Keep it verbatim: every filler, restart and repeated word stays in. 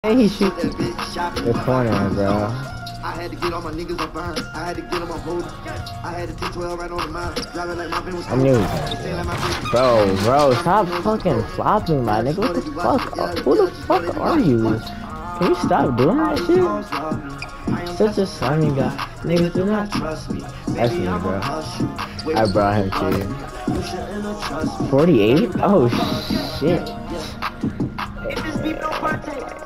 Hey, he shoot the corner, bro. I had to get all my niggas on fire. I had to get them on hold. I had to T twelve right on the mind. Driving like my was I knew Bro, bro, stop fucking flopping, my nigga. What the fuck? Uh, who the fuck are you? Can you stop doing that shit? Such a slimy guy. Niggas do not trust me. That's me, bro. I brought him to you. forty-eight? Oh, shit.